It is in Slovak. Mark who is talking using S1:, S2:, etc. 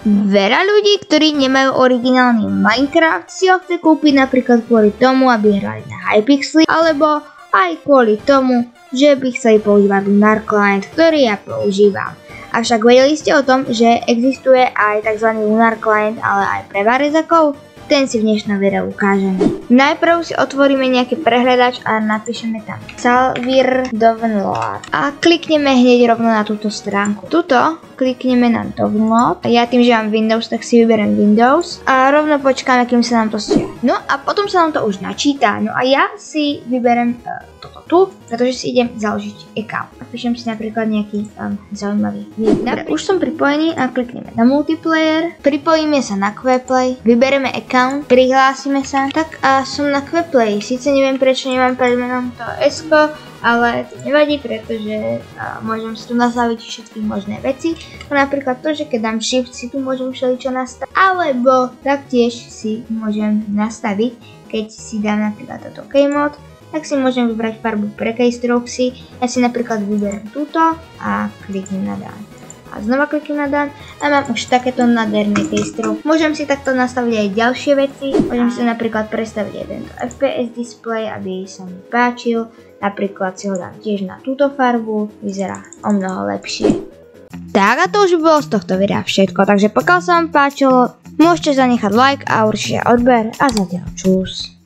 S1: Veľa ľudí, ktorí nemajú originálny Minecraft, si ho chce kúpiť napríklad kvôli tomu, aby hrali na Hypixel, alebo aj kvôli tomu, že by chceli používať Lunar Client, ktorý ja používam. Avšak vedeli ste o tom, že existuje aj tzv. Lunar Client, ale aj pre varezakov? Ten si v dnešnom videu ukážeme. Najprv si otvoríme nejaký prehľadač a napíšeme tam Salvir download a klikneme hneď rovno na túto stránku. Tuto klikneme na download. Ja tým, že mám Windows, tak si vyberiem Windows a rovno počkáme, kým sa nám to stiahne. No a potom sa nám to už načíta. No a ja si vyberiem toto tu, pretože si idem založiť account. Napíšem si napríklad nejaký zaujímavý video. Dobre, už som pripojený a klikneme na multiplayer. Pripojíme sa na Queplay, vyberieme account, prihlásime sa. Tak a som na Queplay. Sice neviem, prečo nemám pred menom to S-ko, ale to nevadí, pretože môžem si tu nastaviť všetky možné veci. Napríklad to, že keď dám Shift, si tu môžem všeličo nastaviť. Alebo taktiež si môžem nastaviť, keď si dám napríklad toto Keymode, tak si môžem vybrať farbu pre keystrokesy. Ja si napríklad vyberiem túto a kliknem na done. A znova kliknem na done a mám už takéto nádherné keystroke. Môžem si takto nastaviť aj ďalšie veci. Môžem si napríklad predstaviť aj tento FPS display, aby sa mi páčil. Napríklad si ho dám tiež na túto farbu. Vyzerá o mnoho lepšie. Tak a to už by bolo z tohto videa všetko. Takže pokiaľ sa vám páčilo, môžete zanechať like a určite odber a zatiaľ čus.